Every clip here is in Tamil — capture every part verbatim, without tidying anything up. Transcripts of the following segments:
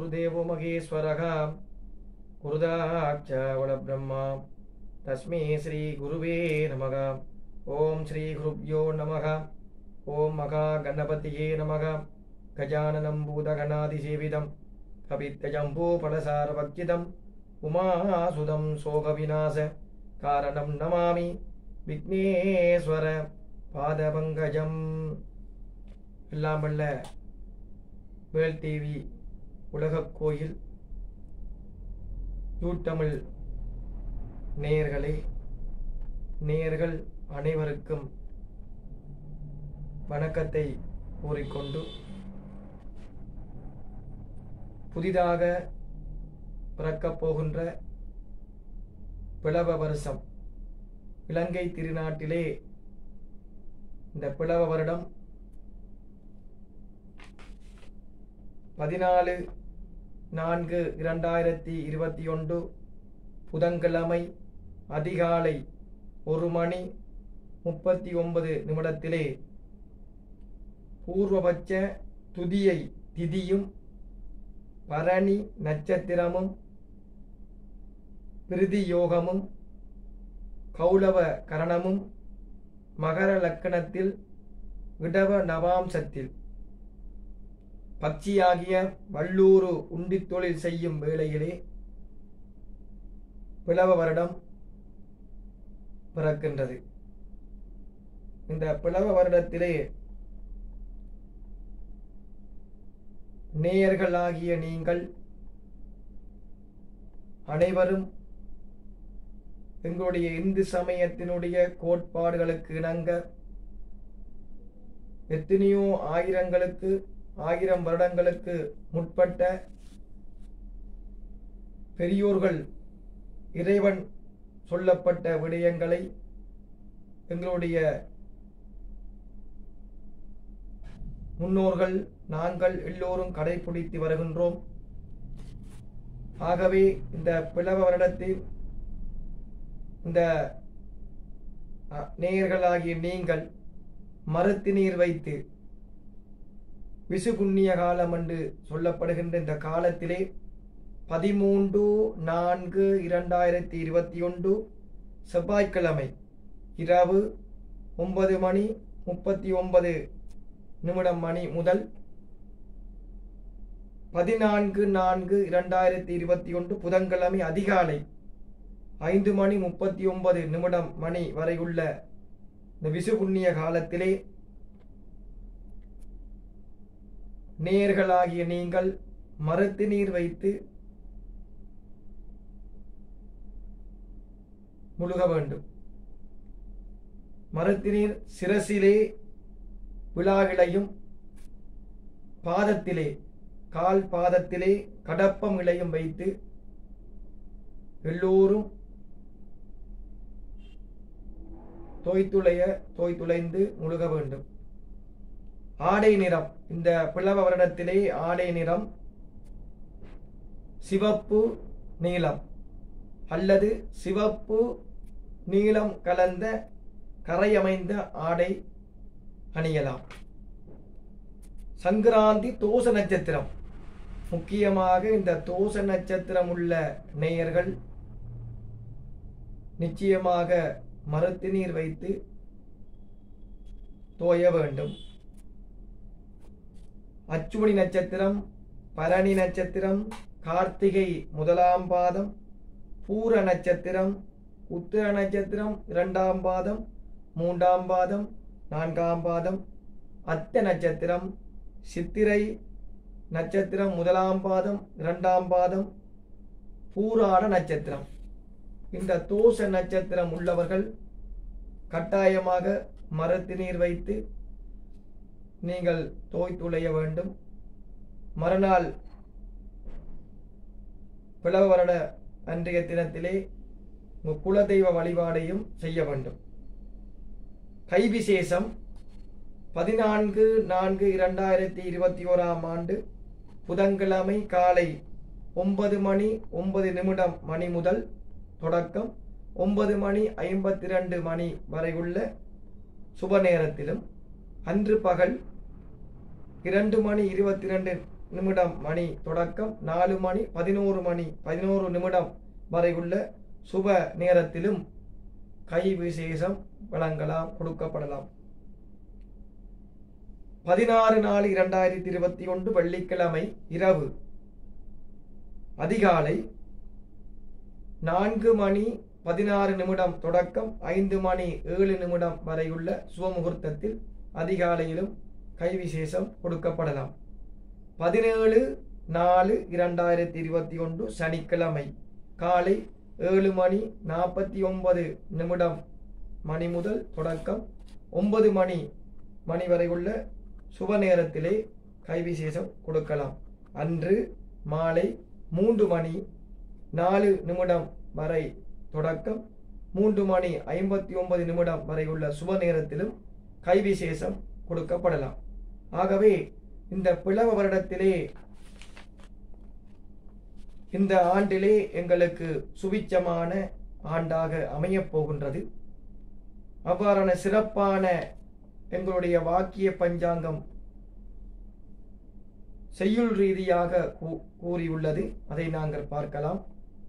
गुरुदेवो महेश्वरः गुरुदाच्च वरब्रह्मा तस्मै श्री गुरुवे नमः। ओम श्री गुरुभ्यो नमः। ओम महागणपतये नमः। गजाननं भूतगणाधिसेवितं कपित्थजम्बूफलसारभक्षितम् उमासुतं शोकविनाश कारणं नमामि विघ्नेश्वर பாதபங்கஜம். எல்லாம் வல்ல வேல் டிவி உலகக் கோயில் யூத்தமிழ் நேயர்களே, நேயர்கள் அனைவருக்கும் வணக்கத்தை கூறிக்கொண்டு, புதிதாக பிறக்கப் போகின்ற பிளவ வருஷம் இலங்கை திருநாட்டிலே இந்த பிளவ வருடம் பதினாலு நான்கு இரண்டாயிரத்தி இருபத்தி ஒன்று புதன்கிழமை அதிகாலை ஒரு மணி முப்பத்தி ஒன்பது நிமிடத்திலே பூர்வபட்ச துதியை திதியும் பரணி நட்சத்திரமும் பிரிதி யோகமும் கௌளவ கரணமும் மகர லக்கணத்தில் இடவ நவாம்சத்தில் பட்சியாகிய வல்லூறு உண்டி தொழில் செய்யும் வேளையிலே பிளவ வருடம் பிறக்கின்றது. இந்த பிளவ வருடத்திலே நேயர்களாகிய நீங்கள் அனைவரும் எங்களுடைய இந்து சமயத்தினுடைய கோட்பாடுகளுக்கு இணங்க எத்தனையோ ஆயிரங்களுக்கு ஆயிரம் வருடங்களுக்கு முற்பட்ட பெரியோர்கள் இறைவன் சொல்லப்பட்ட விடயங்களை எங்களுடைய முன்னோர்கள் நாங்கள் எல்லோரும் கடைபிடித்து வருகின்றோம். ஆகவே இந்த பிளவ வருடத்தில் இந்த நேயர்களாகிய நீங்கள் மருத்து நீர் வைத்து விசு புண்ணிய காலம் என்று சொல்லப்படுகின்ற இந்த காலத்திலே பதிமூன்று நான்கு இரண்டாயிரத்தி இருபத்தி ஒன்று செவ்வாய்க்கிழமை இரவு ஒன்பது மணி முப்பத்தி ஒன்பது நிமிடம் மணி முதல் பதினான்கு நான்கு இரண்டாயிரத்தி இருபத்தி ஒன்று புதன்கிழமை அதிகாலை ஐந்து மணி முப்பத்தி ஒன்பது நிமிடம் மணி வரை உள்ள இந்த விசு புண்ணிய காலத்திலே நேயர்களாகிய நீங்கள் மருத்து நீர் வைத்து முழுக வேண்டும். மருத்து நீர் சிரசிலே விழாவிலையும் பாதத்திலே கால் பாதத்திலே கடப்பம் இலையும் வைத்து எல்லோரும் தோய்த்துளைய தோய்த்துளைந்து முழுக வேண்டும். ஆடை நிறம் இந்த பிளவ வருடத்திலே ஆடை நிறம் சிவப்பு நீலம் அல்லது சிவப்பு நீலம் கலந்த கரையமைந்த ஆடை அணியலாம். சங்கராந்தி தோச நட்சத்திரம், முக்கியமாக இந்த தோச நட்சத்திரம் உள்ள நேயர்கள் நிச்சயமாக மருத்து நீர் வைத்து தோய வேண்டும். அச்சுமணி நட்சத்திரம், பரணி நட்சத்திரம், கார்த்திகை முதலாம் பாதம், பூர நட்சத்திரம், உத்திர நட்சத்திரம் இரண்டாம் பாதம், மூன்றாம் பாதம், நான்காம் பாதம், அத்த நட்சத்திரம், சித்திரை நட்சத்திரம் முதலாம் பாதம் இரண்டாம் பாதம், பூராட நட்சத்திரம். இந்த தோச நட்சத்திரம் உள்ளவர்கள் கட்டாயமாக மருத்து நீர் வைத்து நீங்கள் தோய்த்துளைய வேண்டும். மறுநாள் பிளவ வருட அன்றைய தினத்திலே குலதெய்வ வழிபாடையும் செய்ய வேண்டும். கைவிசேஷம் பதினான்கு நான்கு இரண்டாயிரத்தி இருபத்தி ஓராம் ஆண்டு புதன்கிழமை காலை ஒன்பது மணி ஒன்பது நிமிடம் மணி முதல் தொடக்கம் ஒன்பது மணி ஐம்பத்தி இரண்டு மணி வரை உள்ள சுப நேரத்திலும், அன்று பகல் இரண்டு மணி இருபத்தி இரண்டு நிமிடம் மணி தொடக்கம் நாலு மணி பதினோரு மணி பதினோரு நிமிடம் வரை உள்ள சுப நேரத்திலும் கை விசேஷம் வழங்கலாம், கொடுக்கப்படலாம். பதினாறு நாலு இரண்டாயிரத்தி இருபத்தி ஒன்று வெள்ளிக்கிழமை இரவு அதிகாலை நான்கு மணி பதினாறு நிமிடம் தொடக்கம் ஐந்து மணி ஏழு நிமிடம் வரையுள்ள சுபமுகூர்த்தத்தில் அதிகாலையிலும் கை விசேஷம் கொடுக்கப்படலாம். பதினேழு நாலு இரண்டாயிரத்தி இருபத்தி ஒன்று சனிக்கிழமை காலை ஏழு மணி நாற்பத்தி ஒன்பது நிமிடம் மணி முதல் தொடக்கம் ஒன்பது மணி மணி வரை உள்ள சுப நேரத்திலே கை விசேஷம் கொடுக்கலாம். அன்று மாலை மூன்று மணி நாலு நிமிடம் வரை தொடக்கம் மூன்று மணி ஐம்பத்தி ஒன்பது நிமிடம் வரை உள்ள சுப நேரத்திலும் கை விசேஷம் கொடுக்கப்படலாம். ஆகவே இந்த பிளவ வருடத்திலே இந்த ஆண்டிலே எங்களுக்கு சுபிச்சமான ஆண்டாக அமையப் போகின்றது. அவ்வாறான சிறப்பான எங்களுடைய வாக்கிய பஞ்சாங்கம் செய்யுள் ரீதியாக கூறியுள்ளது. அதை நாங்கள் பார்க்கலாம்.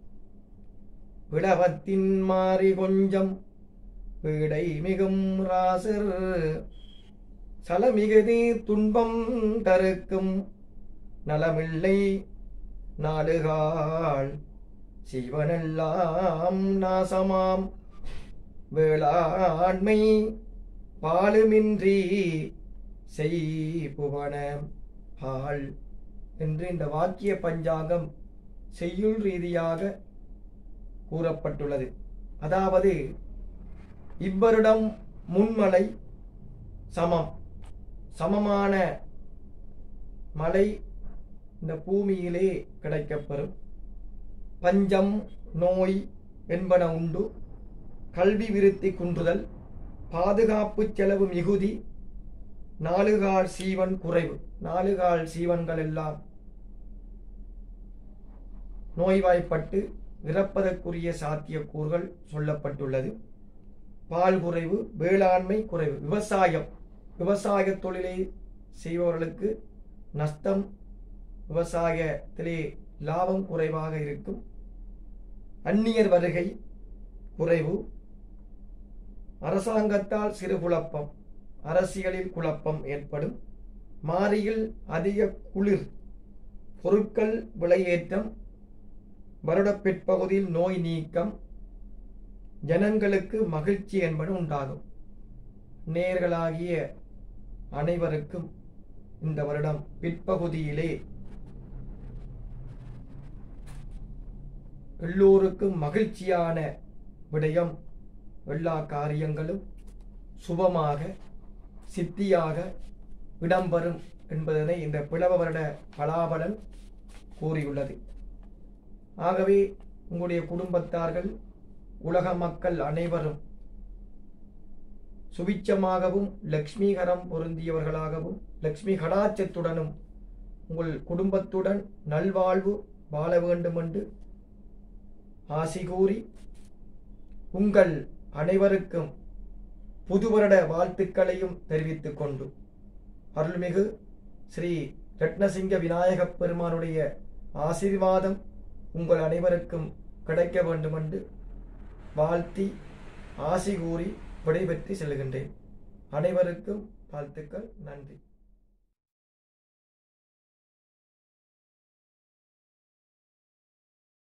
விடவத்தின் மாறி கொஞ்சம் வீடை மிகும் ராசர் சலமிகுதி துன்பம் தருக்கும் நலமில்லை நாளுகால் சிவனெல்லாம் நாசமாம் வேளாண்மை பாலுமின்றி செய்புவன பால் என்று இந்த வாக்கிய பஞ்சாங்கம் செய்யுள் ரீதியாக கூறப்பட்டுள்ளது. அதாவது இவ்வருடம் முன்மழை சமம் சமமான மழை இந்த பூமியிலே கிடைக்கப்பெறும். பஞ்சம் நோய் என்பன உண்டு. கல்வி விருத்தி குன்றுதல், பாதுகாப்பு செலவு மிகுதி, நாலுகால் சீவன் குறைவு. நாலுகால் சீவன்கள் எல்லாம் நோய்வாய்ப்பட்டு இறப்பதற்குரிய சாத்தியக்கூறுகள் சொல்லப்பட்டுள்ளது. பால் குறைவு, வேளாண்மை குறைவு, விவசாயம் விவசாய தொழிலை செய்பவர்களுக்கு நஷ்டம், விவசாயத்திலே லாபம் குறைவாக இருக்கும். அந்நியர் வருகை குறைவு, அரசாங்கத்தால் சிறு குழப்பம், அரசியலில் குழப்பம் ஏற்படும். மாரியில் அதிக குளிர், பொருட்கள் விலையேற்றம், வருட பிற்பகுதியில் நோய் நீக்கம், ஜனங்களுக்கு மகிழ்ச்சி என்பது உண்டாகும். நேயர்களாகிய அனைவருக்கும் இந்த வருடம் பிற்பகுதியிலே எல்லோருக்கும் மகிழ்ச்சியான விடயம், எல்லா காரியங்களும் சுபமாக சித்தியாக இடம்பெறும் என்பதனை இந்த பிளவ வருட பலாபலன் கூறியுள்ளது. ஆகவே உங்களுடைய குடும்பத்தார்கள், உலக மக்கள் அனைவரும் சுபிச்சமாகவும் லக்ஷ்மிகரம் பொருந்தியவர்களாகவும் லக்ஷ்மி கடாட்சத்துடனும் உங்கள் குடும்பத்துடன் நல்வாழ்வு வாழ வேண்டும் என்று ஆசி கூறி உங்கள் அனைவருக்கும் புதுவருட வாழ்த்துக்களையும் தெரிவித்துக் கொண்டு அருள்மிகு ஸ்ரீ ரத்னசிங்க விநாயகப் பெருமானுடைய ஆசீர்வாதம் உங்கள் அனைவருக்கும் கிடைக்க வேண்டும் என்று வாழ்த்தி ஆசி கூறி விடைபெற்று செல்கின்றேன். அனைவருக்கும் வாழ்த்துக்கள். நன்றி.